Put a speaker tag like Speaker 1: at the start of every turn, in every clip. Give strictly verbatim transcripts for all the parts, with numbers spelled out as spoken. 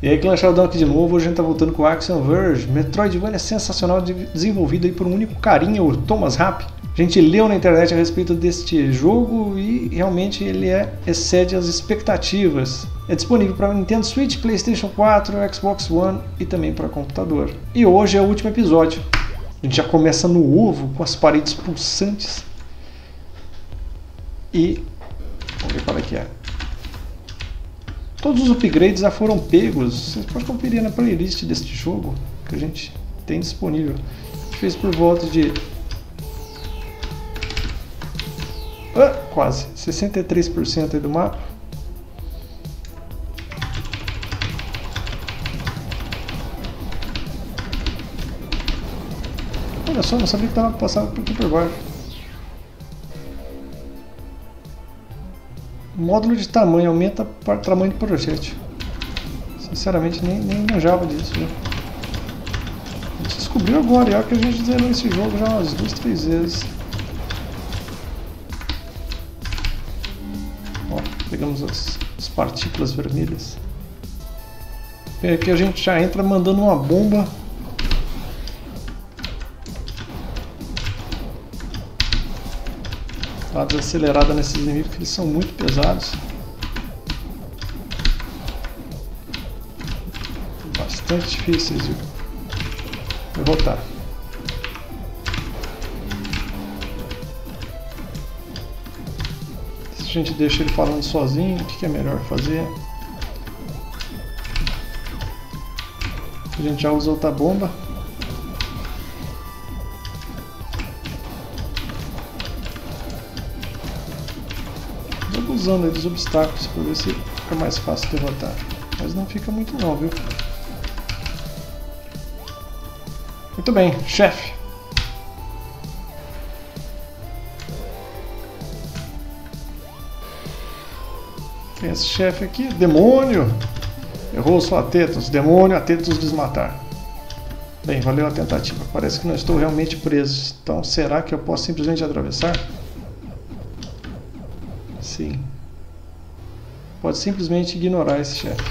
Speaker 1: E aí, Clã Sheldon aqui de novo. Hoje a gente tá voltando com o Axiom Verge. Metroidvania sensacional, desenvolvido aí por um único carinha, o Thomas Rapp. A gente leu na internet a respeito deste jogo e realmente ele é, excede as expectativas. É disponível para Nintendo Switch, PlayStation quatro, Xbox One e também para computador. E hoje é o último episódio. A gente já começa no ovo, com as paredes pulsantes. E vamos ver qual é que é. Todos os upgrades já foram pegos. Vocês podem conferir na playlist deste jogo que a gente tem disponível. A gente fez por volta de ah, quase sessenta e três por cento aí do mapa. Olha só, não sabia que estava passando por aqui por baixo. Módulo de tamanho, aumenta o tamanho do projétil. Sinceramente, nem, nem manjava disso. Né? A gente descobriu agora, e olha que a gente zerou esse jogo já umas duas, três vezes. Ó, pegamos as, as partículas vermelhas. E aqui a gente já entra mandando uma bomba. Dá uma desacelerada nesses inimigos, que eles são muito pesados. Bastante difíceis de derrotar. Se a gente deixa ele falando sozinho, o que é melhor fazer? A gente já usa outra bomba. Usando aí dos obstáculos para ver se fica mais fácil derrotar, mas não fica muito não, viu? Muito bem, chefe. Tem esse chefe aqui, demônio. Errou sua Atetos, demônio, Atetos desmatar. Bem, valeu a tentativa. Parece que não estou realmente preso. Então, será que eu posso simplesmente atravessar? Sim. Pode simplesmente ignorar esse chefe.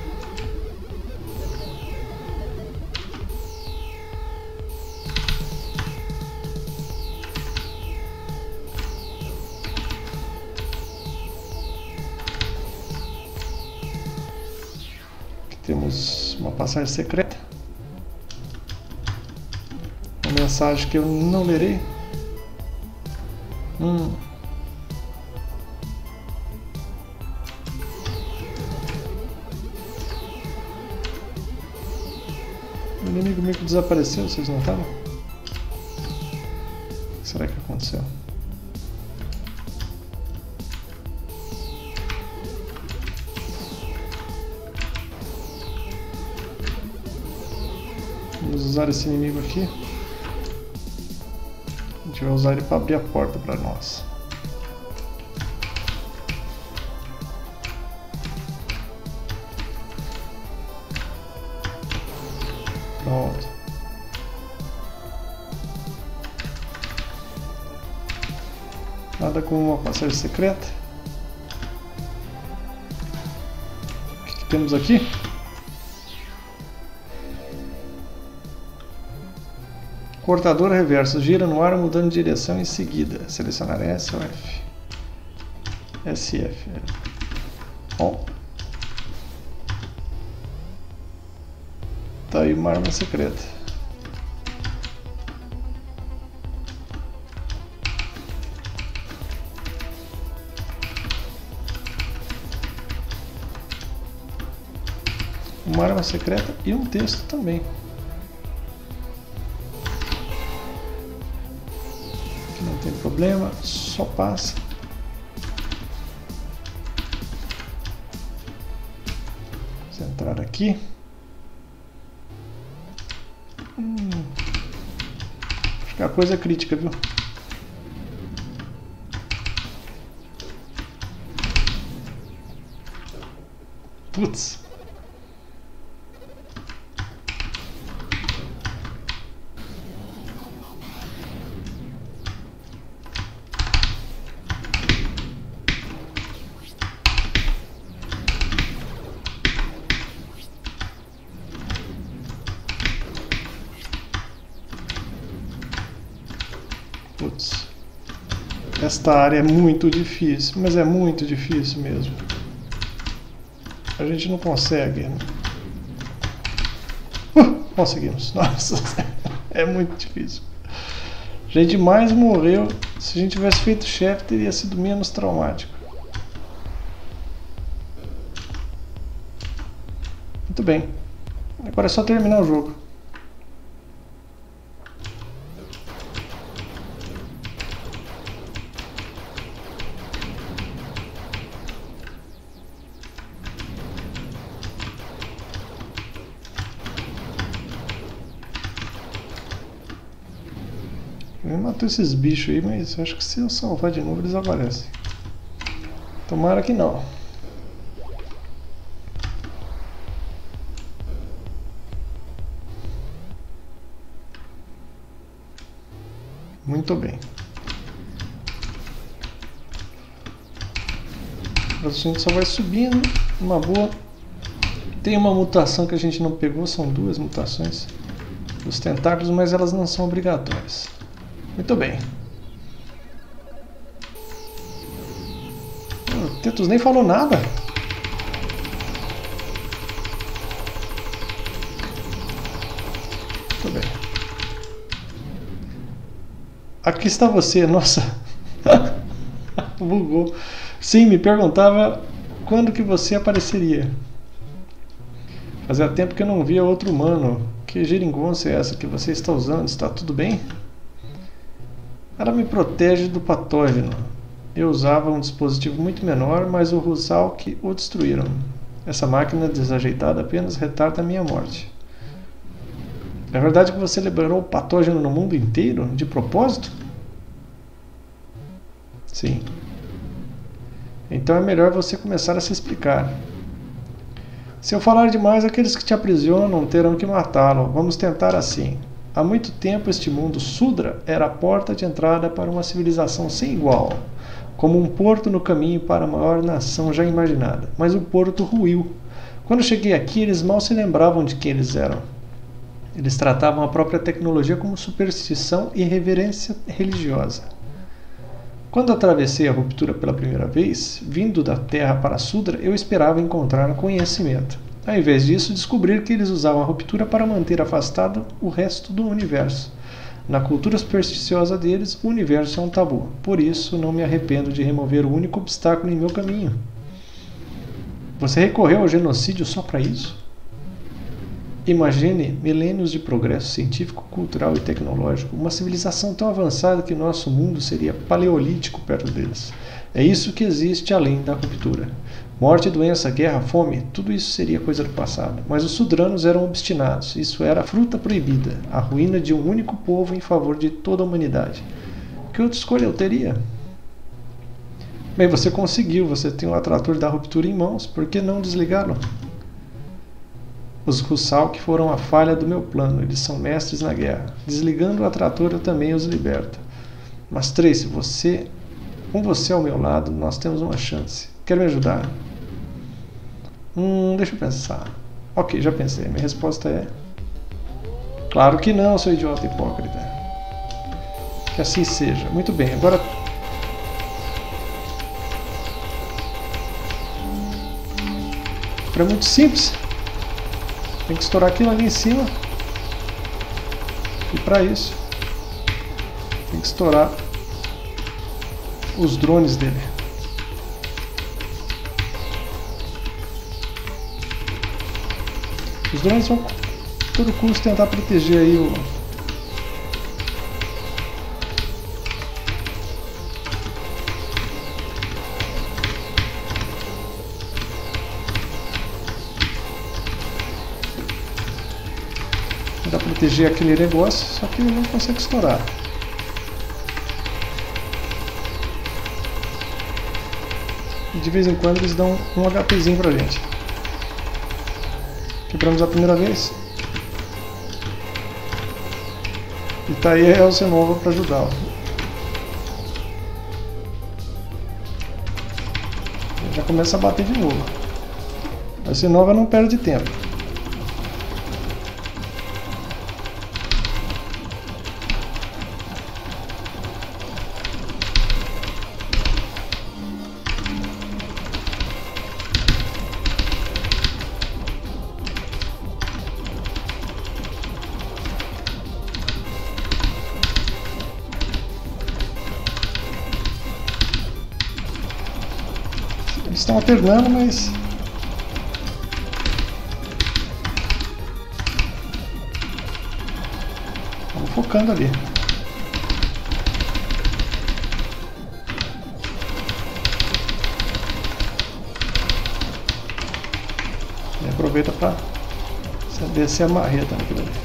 Speaker 1: Aqui temos uma passagem secreta. Uma mensagem que eu não lerei. Hum. O inimigo meio que desapareceu, vocês notaram? O que será que aconteceu? Vamos usar esse inimigo aqui. A gente vai usar ele para abrir a porta para nós. Pronto. Nada como uma passagem secreta. O que, que temos aqui? Cortador reverso. Gira no ar mudando de direção em seguida. Selecionar S ou F. S F. Bom. Tá aí uma arma secreta. Uma arma secreta e um texto também. Aqui não tem problema, só passa. Vamos entrar aqui. Hum. Acho que é a coisa crítica, viu? Putz. Esta área é muito difícil, mas é muito difícil mesmo. A gente não consegue. Né? Uh, conseguimos. Nossa, é muito difícil. A gente mais morreu. Se a gente tivesse feito chefe, teria sido menos traumático. Muito bem. Agora é só terminar o jogo. Eu matou esses bichos aí, mas eu acho que se eu salvar de novo eles aparecem. Tomara que não. Muito bem. A gente só vai subindo, uma boa. Tem uma mutação que a gente não pegou, são duas mutações dos tentáculos, mas elas não são obrigatórias. Muito bem. O Tetus nem falou nada. Muito bem. Aqui está você, nossa. Bugou. Sim, me perguntava quando que você apareceria. Fazia tempo que eu não via outro humano. Que geringonça é essa que você está usando? Está tudo bem? Ela me protege do patógeno. Eu usava um dispositivo muito menor, mas o Rusalk o destruíram. Essa máquina desajeitada apenas retarda a minha morte. É verdade que você liberou o patógeno no mundo inteiro? De propósito? Sim. Então é melhor você começar a se explicar. Se eu falar demais, aqueles que te aprisionam terão que matá-lo. Vamos tentar assim. Há muito tempo este mundo Sudra era a porta de entrada para uma civilização sem igual, como um porto no caminho para a maior nação já imaginada. Mas o porto ruiu. Quando cheguei aqui, eles mal se lembravam de quem eles eram. Eles tratavam a própria tecnologia como superstição e reverência religiosa. Quando atravessei a ruptura pela primeira vez, vindo da Terra para Sudra, eu esperava encontrar conhecimento. Ao invés disso, descobrir que eles usavam a ruptura para manter afastado o resto do universo. Na cultura supersticiosa deles, o universo é um tabu. Por isso, não me arrependo de remover o único obstáculo em meu caminho. Você recorreu ao genocídio só para isso? Imagine milênios de progresso científico, cultural e tecnológico, uma civilização tão avançada que nosso mundo seria paleolítico perto deles. É isso que existe além da ruptura. Morte, doença, guerra, fome, tudo isso seria coisa do passado. Mas os sudranos eram obstinados. Isso era a fruta proibida, a ruína de um único povo em favor de toda a humanidade. Que outra escolha eu teria? Bem, você conseguiu, você tem o atrator da ruptura em mãos, por que não desligá-lo? Os Rusalk foram a falha do meu plano, eles são mestres na guerra. Desligando o atrator eu também os liberto. Mas Tracy, você, com você ao meu lado, nós temos uma chance. Quer me ajudar? Hum, deixa eu pensar. Ok, já pensei. Minha resposta é... Claro que não, seu idiota hipócrita. Que assim seja. Muito bem, agora... É muito simples. Tem que estourar aquilo ali em cima. E para isso, tem que estourar os drones dele. Os drones vão, a todo custo, tentar proteger aí o... Tentar proteger aquele negócio, só que ele não consegue estourar. E de vez em quando eles dão um HPzinho pra gente. Quebramos a primeira vez. E tá aí a Elsenova para ajudá-lo. Já começa a bater de novo. A Elsenova não perde tempo. estão alternando, mas... Vamos focando ali. E aproveita para descer a marreta naquilo ali.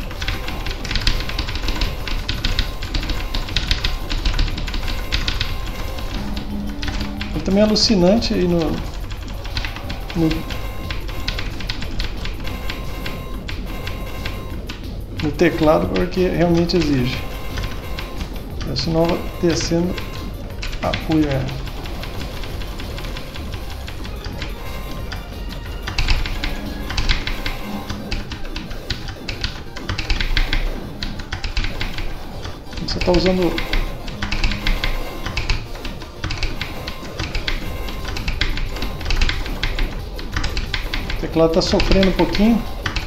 Speaker 1: É também alucinante aí no, no, no teclado, porque realmente exige. Senão descendo apoio ela. Você está usando o teclado, está sofrendo um pouquinho.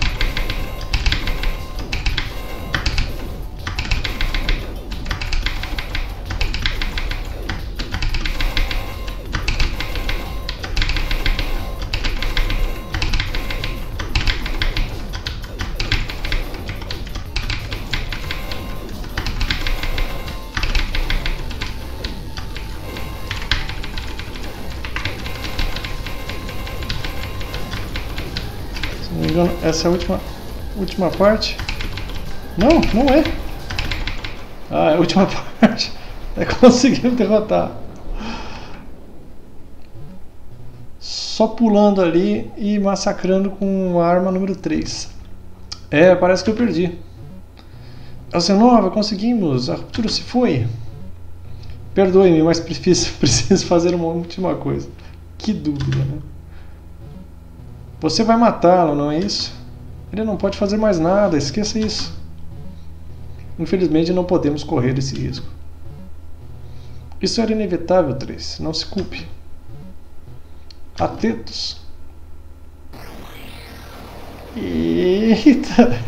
Speaker 1: Essa é a última, última parte. Não, não é. Ah, é a última parte. É conseguimos derrotar. Só pulando ali e massacrando com a arma número três. É, parece que eu perdi. Elsenova, conseguimos. A ruptura se foi. Perdoe-me, mas preciso, preciso fazer uma última coisa. Que dúvida, né? Você vai matá-lo, não é isso? Ele não pode fazer mais nada, esqueça isso. Infelizmente não podemos correr esse risco. Isso era inevitável, Trace, não se culpe. Atentos. Eita!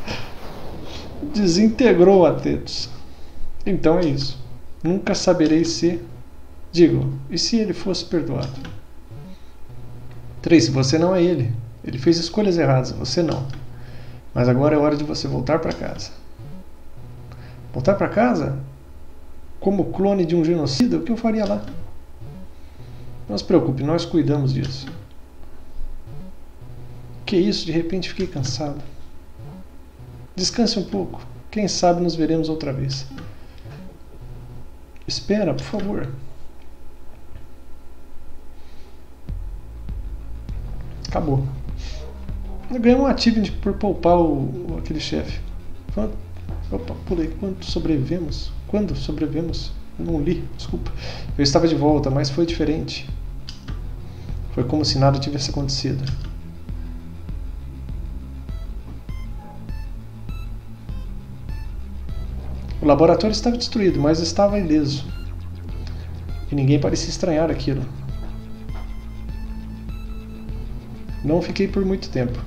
Speaker 1: Desintegrou Atentos. Então é isso. Nunca saberei se... Digo, e se ele fosse perdoado? Trace, você não é ele. Ele fez escolhas erradas, você não. Mas agora é hora de você voltar para casa. Voltar para casa? Como clone de um genocida? O que eu faria lá? Não se preocupe, nós cuidamos disso. Que isso? De repente fiquei cansado. Descanse um pouco. Quem sabe nos veremos outra vez. Espera, por favor. Acabou. Eu ganhei um achievement por poupar o, aquele chefe. Opa, pulei. Quando sobrevivemos? Quando sobrevivemos? Eu não li, desculpa. Eu estava de volta, mas foi diferente. Foi como se nada tivesse acontecido. O laboratório estava destruído, mas estava ileso. E ninguém parecia estranhar aquilo. Não fiquei por muito tempo.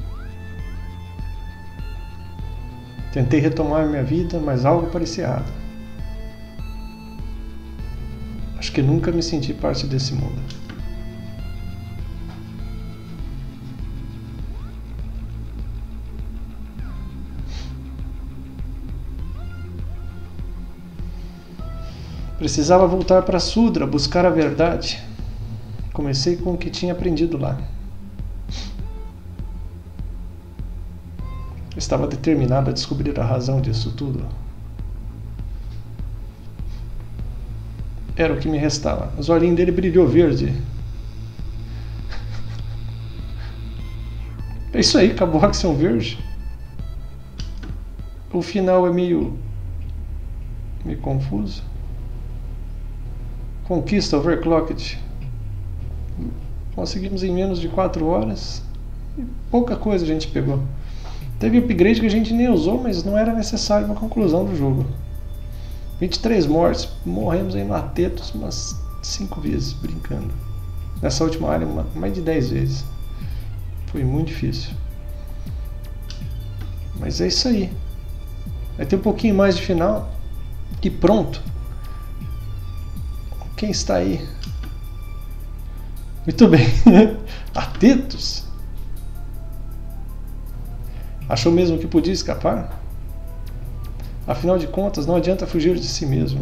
Speaker 1: Tentei retomar minha vida, mas algo parecia errado. Acho que nunca me senti parte desse mundo. Precisava voltar para Sudra, buscar a verdade. Comecei com o que tinha aprendido lá. Estava determinado a descobrir a razão disso tudo. Era o que me restava. Os olhinhos dele brilhou verde. É isso aí, acabou a Action Verge. O final é meio... meio confuso. Conquista Overclocked. Conseguimos em menos de quatro horas. E pouca coisa a gente pegou. Teve upgrade que a gente nem usou, mas não era necessário para a conclusão do jogo. vinte e três mortes, morremos em Latetos umas cinco vezes, brincando. Nessa última área, mais de dez vezes. Foi muito difícil. Mas é isso aí. Vai ter um pouquinho mais de final. E pronto. Quem está aí? Muito bem. Atentos. Achou mesmo que podia escapar? Afinal de contas, não adianta fugir de si mesmo.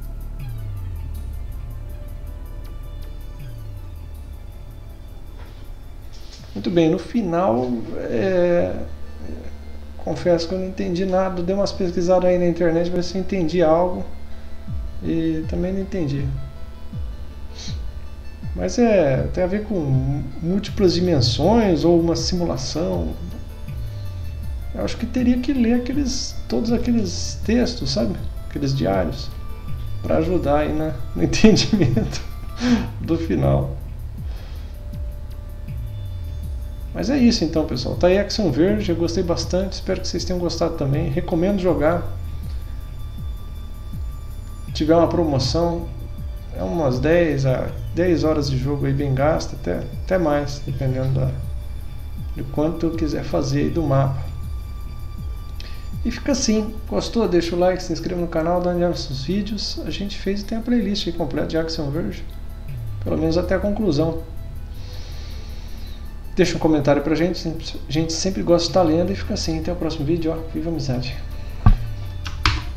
Speaker 1: Muito bem, no final, é... confesso que eu não entendi nada. Dei umas pesquisadas aí na internet para ver se eu entendi algo. E também não entendi. Mas é, tem a ver com múltiplas dimensões ou uma simulação. Eu acho que teria que ler aqueles, todos aqueles textos, sabe? Aqueles diários, para ajudar aí na, no entendimento do final. Mas é isso então, pessoal. Tá aí Axiom Verge, eu gostei bastante, espero que vocês tenham gostado também. Recomendo jogar. Se tiver uma promoção, é umas dez a dez horas de jogo aí bem gasto, até, até mais, dependendo da, de quanto eu quiser fazer aí do mapa. E fica assim, gostou? Deixa o like, se inscreva no canal, dá uma olhada nos vídeos. A gente fez e tem a playlist aí completa de Axiom Verge, pelo menos até a conclusão. Deixa um comentário pra gente, a gente sempre gosta de estar lendo e fica assim, até o próximo vídeo, ó, viva a amizade.